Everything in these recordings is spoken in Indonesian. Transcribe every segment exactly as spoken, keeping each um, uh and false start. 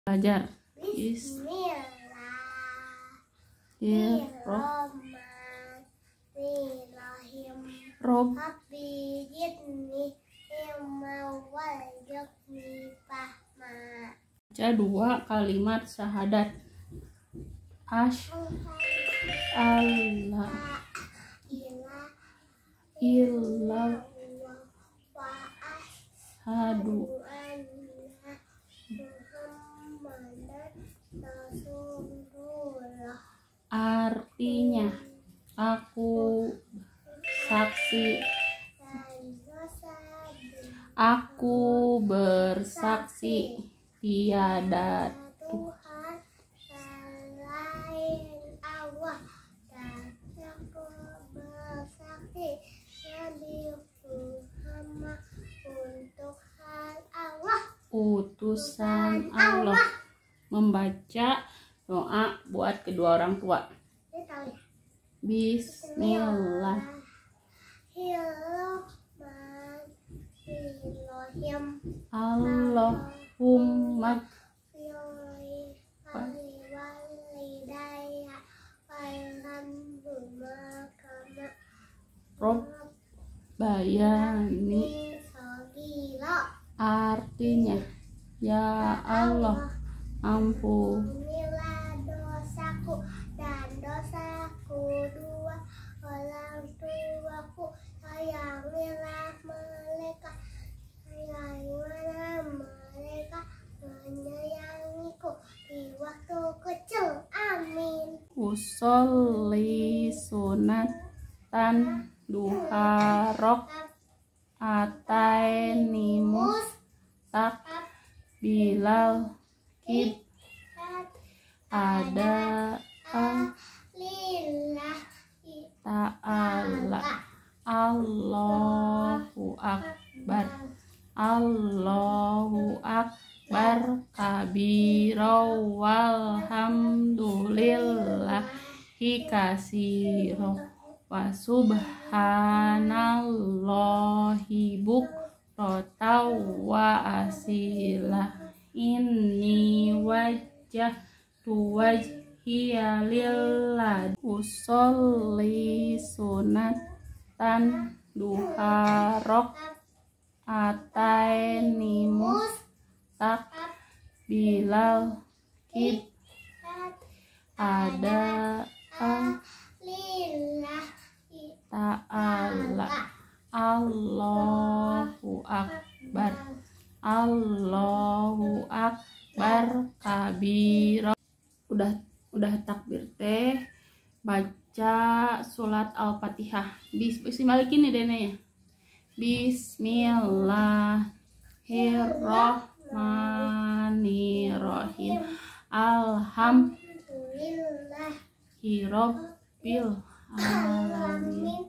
Belajar. Bismillahirrahmanirrahim. Rob. Rabbi zidni ilma warzuqni fahma. Baca dua kalimat syahadat. Ash Allah illallah wa hadu anna Muhammadan Rasulullah. artinya aku saksi aku bersaksi tiada Tuhan selain Allah, dan aku bersaksi Nabi Muhammad untuk hal Allah, utusan Allah. Membaca doa buat kedua orang tua. Bismillah Allahumma Rob bayani artinya ya Allah ampunilah dosaku dan dosaku dua orang tuaku, sayangilah mereka sayangilah mereka menyayangiku di waktu kecil, amin. Usolli sunatan duha rok atainimus tak bilal kib ada ta'ala Allahu akbar Allahu akbar kabira walhamdulillahi kasiro wa subhanallahi bukratan wa asila. Inni wajjahtu wajhiya lilladzi usolli sunatan duha rok atainimus tak bilal kib ada ta'ala Allahu akbar Allahu akbar kabira. Udah udah takbir teh baca surat Al-Fatihah. Bismillahirrahmanirrahim dene ya. Bismillahirrahmanirrahim. Alhamdulillahi rabbil alamin.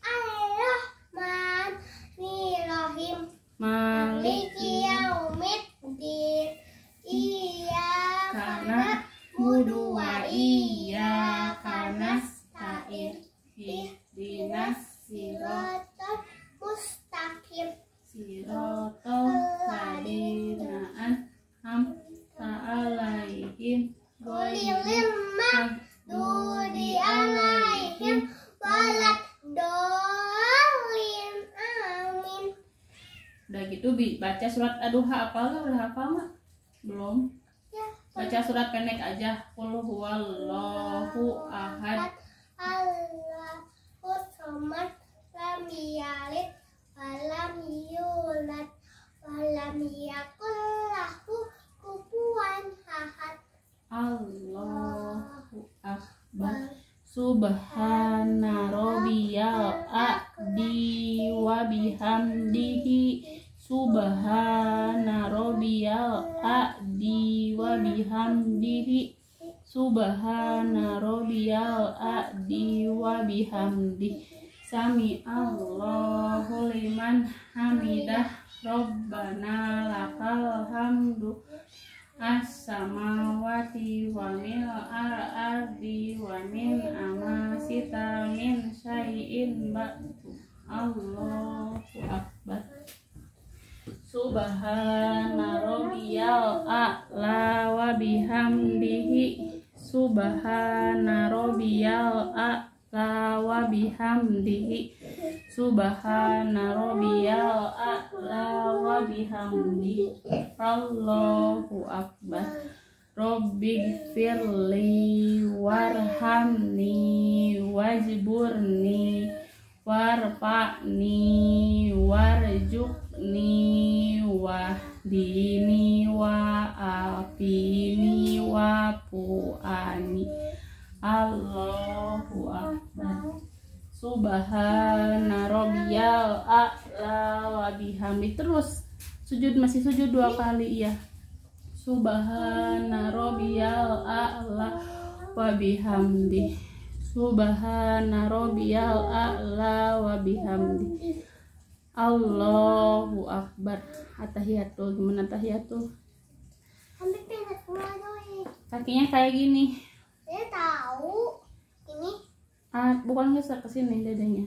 Ar-Rahmanir-Rahim. Maliki yaumiddin. Iyyaka na'budu wa iyyaka nasta'in. Ihdinas siratal mustaqim. Siratal ladzina an'amta 'alaihim ghairil maghdubi 'alaihim waladdallin. Amin. Udah gitu bi baca surat Ad-Duha hafal nggak? Udah hafal nggak? Belum. Ya, Baca surat pendek aja. Qul huwallahu ahad. Allahus samad, lam yalid wa lam yulad wa lam yakul lahu kufuwan ahad. Allahu akbar. Subhana rabbiyal a'li wa bihamdihi. Subhana rabbiyal a'li wa bihamdihi. Subhana rabbiyal a'li wa bihamdihi. Sami Allahu liman hamidah. Rabbana lakal hamdu. As-samawati wa mil al-ardi wa min amasita min syai'in ba'du. Allahu akbar. Subhana rabbiyal a'la wa bihamdihi. Subhana rabbiyal a'la wa bihamdihi. Subhana rabbiyal a'la wa bihamdihi. Allahu akbar. Rabbighfirli warhamni wajburni warfa'ni warzuqni wahdini wa'afini wafu'ani. Allahu akbar. Subhana rabbiyal a'la wa bihamdi. Terus sujud, masih sujud dua kali ya. Subhana rabbiyal a'la wa bihamdi. Subhana rabbiyal a'la wa bihamdi. Allahu akbar. Atahiyatul, gimana tahiyatul? Kakinya kayak gini. Saya tahu. Ini. Ah, bukan geser ke sini dadanya.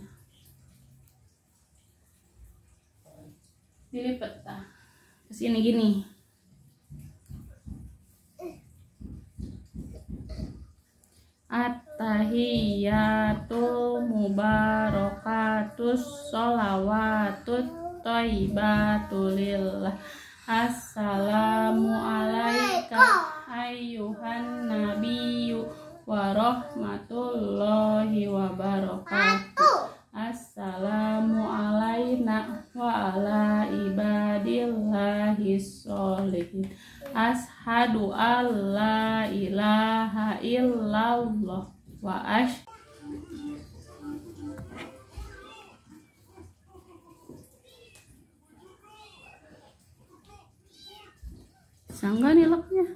Dilipat ah. Ke sini gini. At-tahiyatul mubarakatus sholawatut thayyibatulillah. Assalamu alaika ayyuhan nabiyyu wa rahmatullahi wa barakatuh. Assalamu alaina wa ala ibadillahi sholihin. Ashadu an la ilaha illallah wa ash sangga nih laknya.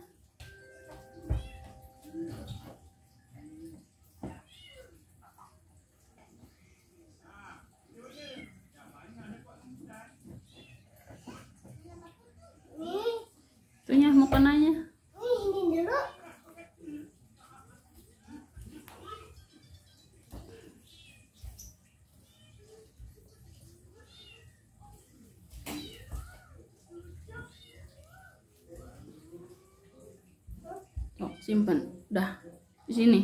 Tuhnya mau kenanya. Ini dulu. Oh, simpan. Dah. Di sini.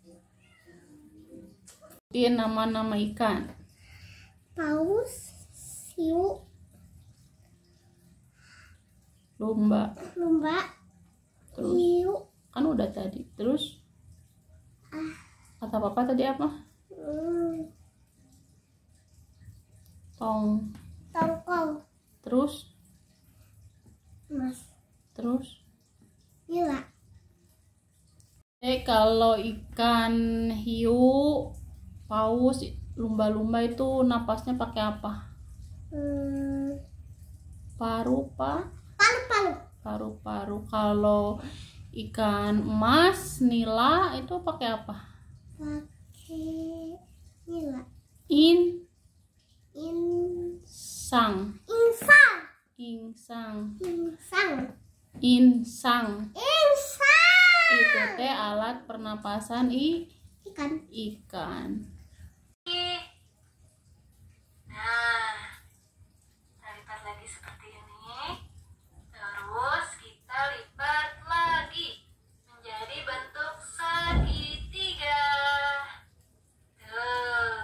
Ini nama-nama ikan. Paus, hiu, Lumba. lumba, Terus hiu, kan udah tadi. Terus kata papa tadi apa? hmm, Tong. tongkol, Terus mas, terus nila, eh kalau ikan hiu, paus, lumba-lumba itu napasnya pakai apa? hmm, Paru, pak. palu-palu, Paru-paru. Kalau ikan emas, nila itu pakai apa? pakai nila, In, insang, sang, insang, insang, insang. insang, Itu teh alat pernapasan i ikan. ikan. Nah, kita lipat lagi seperti ini. Terus kita lipat lagi menjadi bentuk segitiga. Tuh.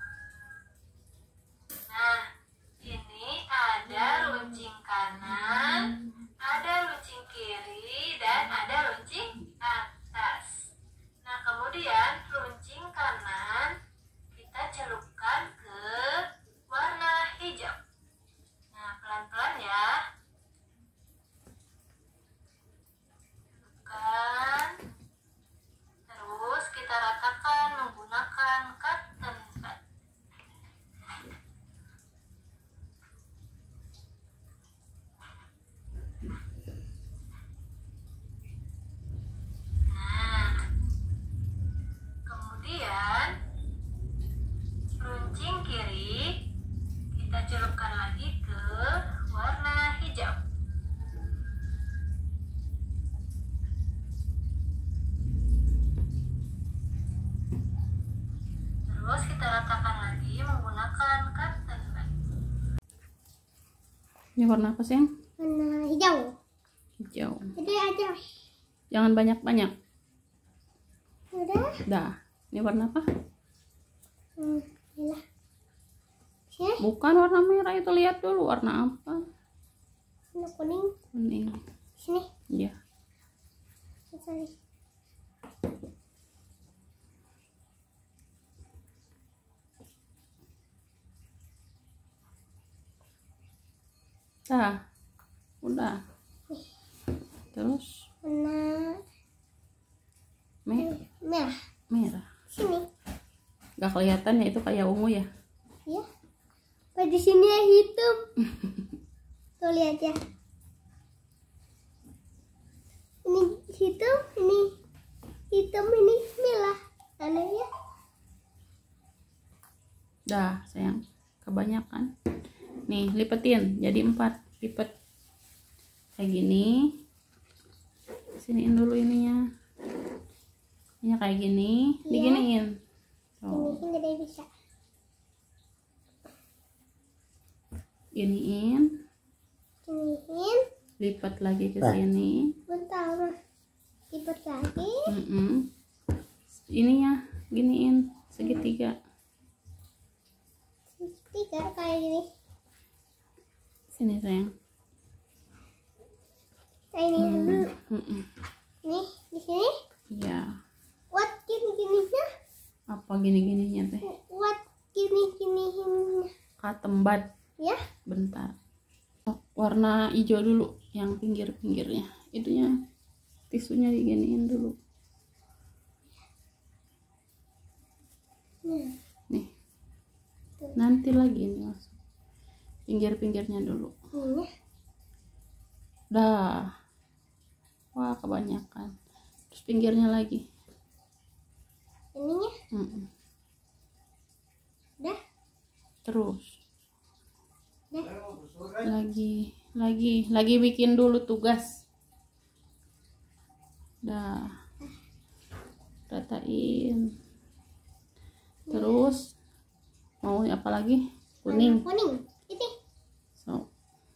Nah, ini ada runcing kanan, ada runcing kiri, dan ada runcing atas. Nah, kemudian runcing kanan kita celupkan ke warna hijau. Nah, pelan-pelan ya. Celupkan. Terus kita ratakan menggunakan cotton bud. Nah, kemudian runcing kiri kita celupkan lagi ke warna hijau. Terus kita ratakan lagi menggunakan cotton bud. Ini warna apa sayang? Warna hijau. Hijau. Jadi aja. Jangan banyak-banyak. Udah. Dah. Ini warna apa? Hmm, inilah. Sini. Bukan warna merah itu, lihat dulu warna apa. Warna kuning. Kuning. Sini. Iya. Sorry. Dah. Udah. Terus Warna me merah. merah. Sini. Gak kelihatan ya, itu kayak ungu ya. Ya. Pada sini hitam. Tuh lihat ya. Ini hitam, ini hitam, ini merah. Aneh ya. Dah sayang, kebanyakan. Nih lipetin jadi empat, lipet kayak gini. Siniin dulu ininya. Ini kayak gini, Iya. diginiin. Ini Tuh, kan gede bisa. giniin, Iniin. lipat lagi ke sini. Bentar mah. Lipat lagi. Mm-mm. Ininya giniin segitiga. Tiga kayak gini. Sini sayang. Kayak ini dulu. Mm-mm. Nih di sini. Iya. What gini-gininya? Apa gini-gininya teh? What gini-gininya? Katembat. Ya. Bentar. Oh, warna hijau dulu yang pinggir-pinggirnya. Itunya tisunya diginiin dulu. Nah. Nih. Nanti lagi ini masuk. Pinggir-pinggirnya dulu. Ini. Dah. Wah, kebanyakan. Terus pinggirnya lagi. Ininya. Mm-mm. Dah. Terus Dah. lagi lagi lagi bikin dulu tugas. Dah. Ratain. Terus mau apa lagi? Kuning. Warna kuning. Ini. So,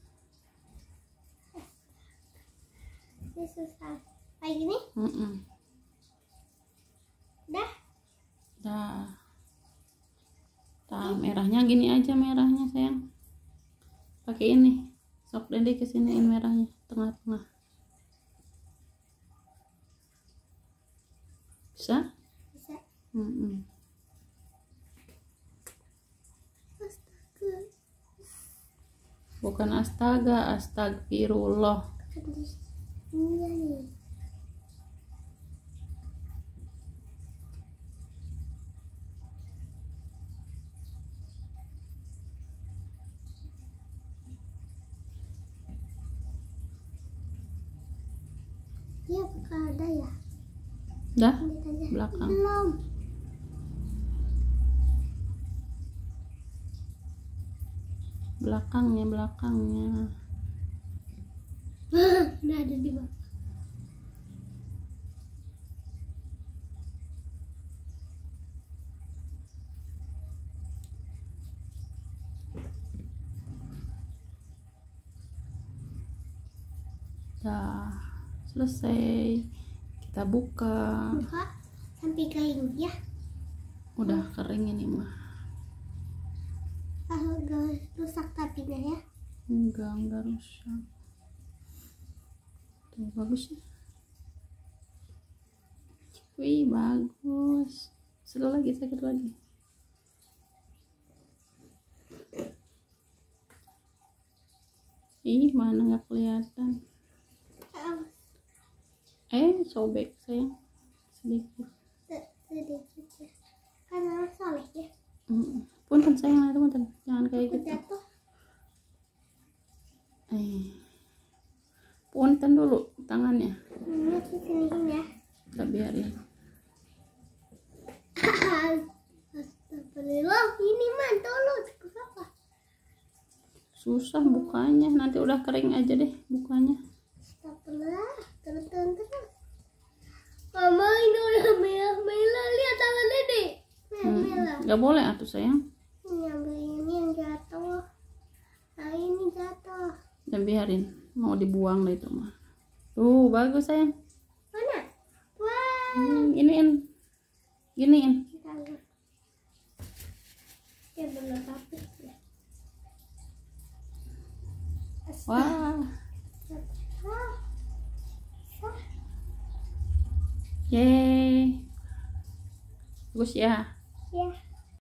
Ini susah. Kayak gini. mm-mm. Dah. Dah. Nah, merahnya gini aja, merahnya sayang. Pakai ini. Sok Dede kesiniin merahnya, tengah-tengah. Bisa? Bisa. Mm-mm. Astaga. Bukan astaga, astagfirullah. Iya nih. Iya, bakal ada ya. Dah, Lihat aja. belakang. Belum. Belakangnya, belakangnya. Udah ada di bawah. Dah, selesai. Kita buka. Buka sampai kering ya. Udah kering ini mah. Ah, gak rusak tapinya ya. Enggak, enggak rusak. Tuh, bagus ya. Wih, bagus. Satu lagi, satu lagi. Ih, mana nggak kelihatan. Ah, Eh, sobek sayang. Sedikit. se- sedikit ya. Karena soleh ya. Mm. Punten sayang, itu punten. Jangan kayak Aku gitu. jatuh. Eh. Punten dulu tangannya. Ini kesini ya. Kita biarin. Astagfirullah, ini mah dulu apa? Susah bukanya. Nanti udah kering aja deh bukanya. Astagfirullah, terus terus terus. Mama ini udah merah-merah, lihat tangan Dede. Merah-merah. Hmm. Gak boleh atuh sayang. Ini ambil ini yang jatuh. Nah ini jatuh. biarin, mau dibuang lah itu mah. Tuh bagus sayang. Mana? Wah. Hmm, iniin, giniin. Ya benar tapi ya. Wah, Wah. yeay, bagus ya. Ya.